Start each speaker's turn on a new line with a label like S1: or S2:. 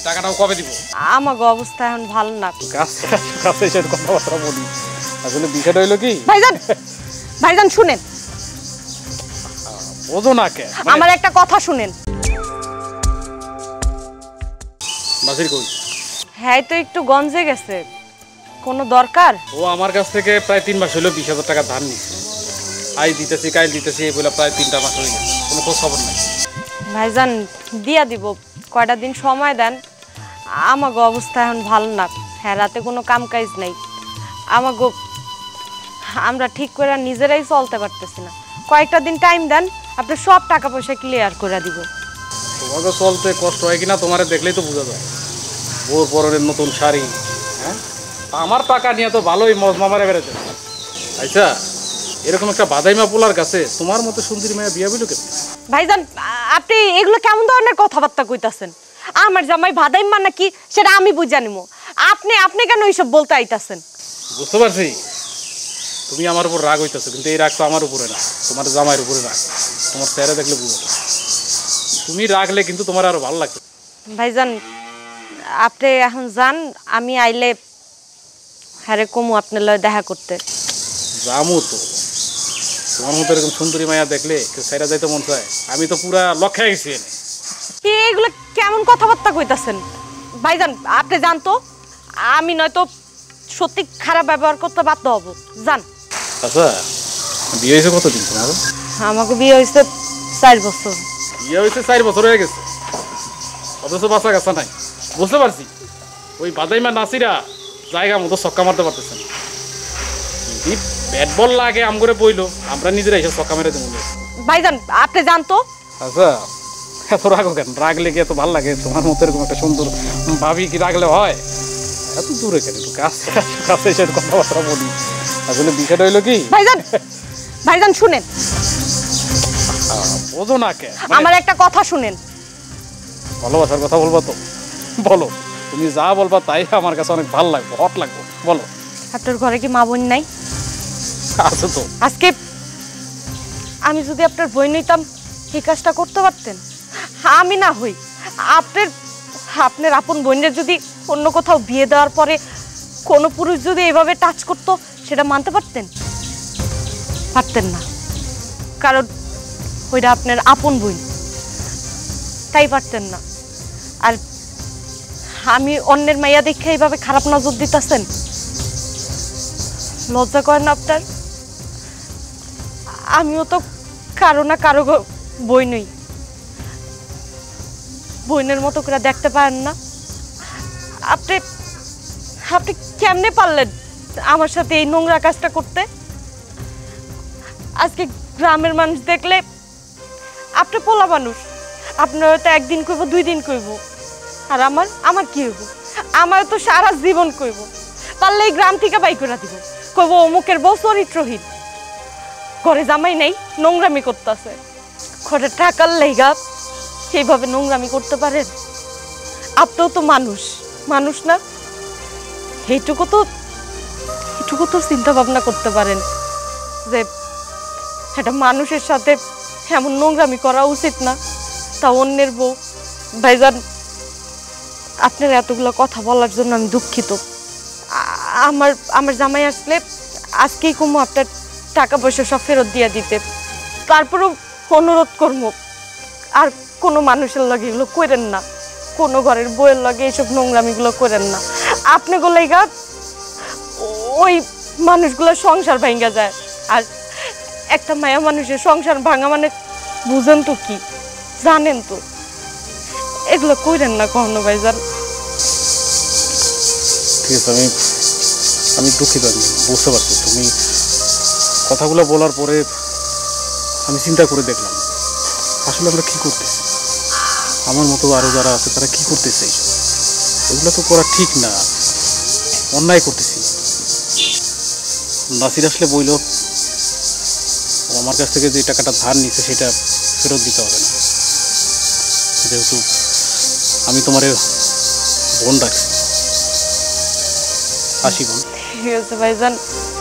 S1: টাকাটাও কবে দিব?
S2: আমাগো অবস্থা এখন ভালো না।
S1: কাছে কাছে এসে কথাবার্তা বলি। আসলে বিষয়টা হইলো কি
S2: ভাইজান, ভাইজান শুনেন,
S1: বোঝো না কে?
S2: আমার একটা কথা শুনেন।
S1: নাসির কই?
S2: হ্যাঁ তো একটু গঞ্জে গেছে, কোনো দরকার?
S1: ও আমার কাছ থেকে প্রায় 3 মাস হইলো 20,000 টাকা ধার নিচ্ছে। আই দিতেছি কাল দিতেছি এই বলে প্রায় 3টা মাস হয়ে গেছে, কোনো খোঁজ খবর নাই।
S2: ভাইজান দিয়া দিব, কয়টা দিন সময় দেন। আমাগো অবস্থা এখন ভালো না, হ্যাঁ রাতে কোনো কাম কাজ নাই। আমাগো আমরা ঠিক করে নিজেরাই চলতে পারতেছি না, কয়েকটা দিন টাইম দেন, আপনি সব টাকা পয়সা ক্লিয়ার করে দিব।
S1: তোমাকে চলতে কষ্ট হয় কিনা তোমারে দেখলেই তো বোঝা যায়। বোর পরনের নতুন শাড়ি, হ্যাঁ আমার টাকা নিয়ে তো ভালোই মজমা মারে বেড়েছে। আচ্ছা এরকম একটা বাদাইমা পোলার কাছে তোমার মতো সুন্দরী মেয়ে বিয়া বিলো কেন?
S2: ভাইজান আপনি এগুলো কেমন ধরনের কথাবার্তা কইতাছেন? আমার জামাই ভাদাইমা নাকি সেটা আমি বুঝা নিমু, আপনি আপনি কেন এইসব বলতে আইতাছেন?
S1: বুঝতে পারছি তুমি আমার উপর রাগ হইতেছো, কিন্তু এই রাগ তো আমার উপরে না, তোমার জামাইয়ের উপরে রাগ। তোমার চেহারা দেখলে বুঝো, তুমি রাগলে কিন্তু তোমার আরো ভালো লাগবে।
S2: ভাইজান আপনি এখন যান, আমি আইলে হ্যারে কমু আপনার লয় দেখা করতে।
S1: জামু তো তোমার মতো এরকম সুন্দরী মায়া দেখলে কেউ সাইরা যাইতে মন চায়? আমি তো পুরা লক্ষ্যে গেছি।
S2: এগুলো কেমন কথাবার্তা কইতাছেন? ভাইজান আপনি যান তো, আমি নয়তো সত্যি খারাপ ব্যবহার করতে বাধ্য হব। যান।
S1: আচ্ছা বিয়ে হয়েছে কতদিন তোমার?
S2: আমাকে বিয়ে হয়েছে 4 বছর।
S1: বিয়ে হয়েছে 4 বছর হয়ে গেছে, অথচ বাচ্চা কাচ্চা নাই। বুঝতে পারছি ওই বাদাইমা নাসিরা জায়গা মতো ছক্কা মারতে পারতেছে না। যদি ব্যাট বল লাগে আম করে বইলো, আমরা নিজেরা এসে ছক্কা মেরে দেবো।
S2: ভাইজান আপনি যান তো।
S1: আচ্ছা এত রাগো কেন? রাগলে কি এত ভালো লাগে? তোমার মতো এরকম একটা সুন্দর ভাবি কি রাগলে হয়? এত দূরে কেন? একটু কাছে কাছে এসে কথাবার্তা বলি। আসলে বিষয়টা হইলো কি
S2: ভাইজান, ভাইজান শুনেন,
S1: বোঝো না কে?
S2: আমার একটা কথা শুনেন।
S1: ভালোবাসার কথা বলবো তো বলো, তুমি যা বলবা তাই আমার কাছে অনেক ভালো লাগবে, হট লাগবে। বলো।
S2: আপনার ঘরে কি মা বোন নাই?
S1: আছে তো।
S2: আজকে আমি যদি আপনার বই নিতাম এই কাজটা করতে পারতেন? আমি না হই আপনার আপনার আপন বোনের যদি অন্য কোথাও বিয়ে দেওয়ার পরে কোনো পুরুষ যদি এভাবে টাচ করতো সেটা মানতে পারতেন? পারতেন না, কারণ ওইটা আপনার আপন বোন, তাই পারতেন না। আর আমি অন্যের মাইয়া দেখে এইভাবে খারাপ নজর দিতেছেন, লজ্জা করেন না আপনার? আমিও তো কারো না কারো বই নই, বইনের মতো করে দেখতে পারেন না? আপনি আপনি কেমনে পারলেন আমার সাথে এই নোংরা কাজটা করতে? আজকে গ্রামের মানুষ দেখলে, আপনি পোলা মানুষ, আপনার হয়তো একদিন কইব 2 দিন কইব, আর আমার কি হইব? আমার তো সারা জীবন কইব, পারলে এই গ্রাম থেকে বাই করে দিব, কইব অমুকের বউ চরিত্রহীন, ঘরে জামাই নেই নোংরামি করতেছে। ঘরে টাকার লেগা সেইভাবে নোংরামি করতে পারেন? আপনিও তো মানুষ, মানুষ না? এইটুকু তো চিন্তা ভাবনা করতে পারেন যে একটা মানুষের সাথে এমন নোংরামি করা উচিত না, তা অন্যের বউ। ভাইজান আপনার এতগুলো কথা বলার জন্য আমি দুঃখিত। আমার জামাই আসলে আজকেই কমু আপনার টাকা পয়সা সব ফেরত দিয়ে দিতে। তারপরেও অনুরোধ করবো আর কোনো মানুষের লগে এগুলো করেন না, কোনো ঘরের বউয়ের লগে এইসব নোংরামিগুলো করেন না। আপনাগুলো এইগা ওই মানুষগুলো সংসার ভাঙ্গা যায়, আর একটা মায়া মানুষের সংসার ভাঙা মানে বুঝেন তো কি, জানেন তো? এগুলো করেন না কখনো ভাইজান।
S1: ঠিক আছে, আমি দুঃখিত, বুঝতে পারছি। তুমি কথাগুলো বলার পরে আমি চিন্তা করে দেখলাম আসলে আমরা কি করতেছি। আমার মতো আরো যারা আছে তারা কি করতেছে, এগুলো তো করা ঠিক না, অন্যায় করতেছি। নাসির আসলে বইল আমার কাছ থেকে যে টাকাটা ধার নিছে সেটা ফেরত দিতে হবে না, যেহেতু আমি তোমার বোন ডাকছি। আসি বোন।
S2: ঠিক আছে ভাইজান।